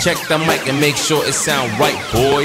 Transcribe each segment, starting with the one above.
Check the mic and make sure it sound right, boys.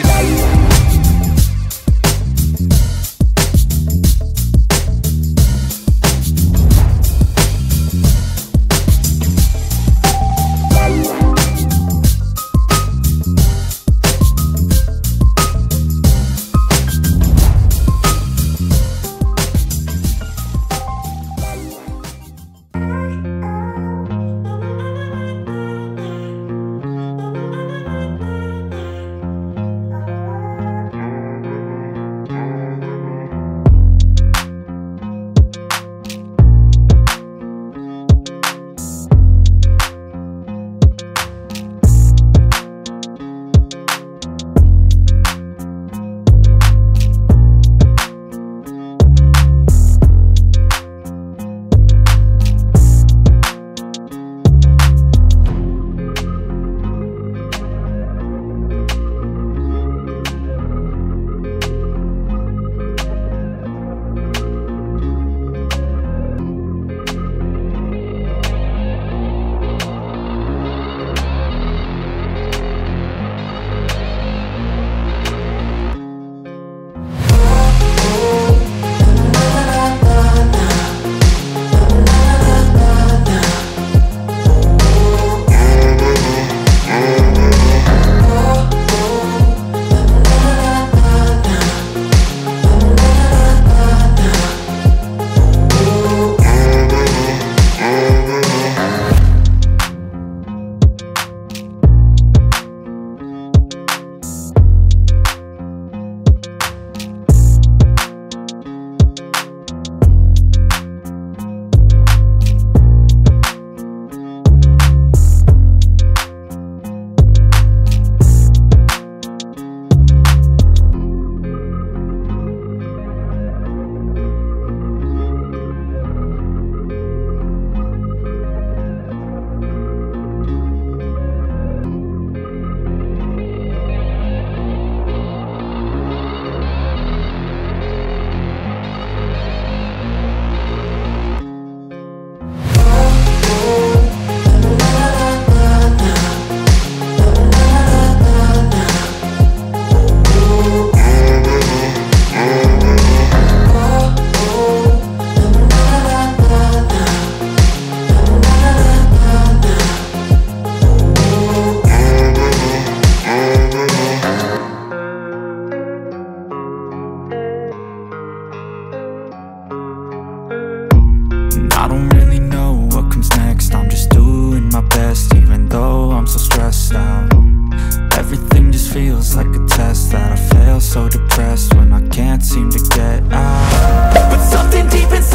I don't really know what comes next. I'm just doing my best, even though I'm so stressed out. Everything just feels like a test that I fail, so depressed when I can't seem to get out. But something deep inside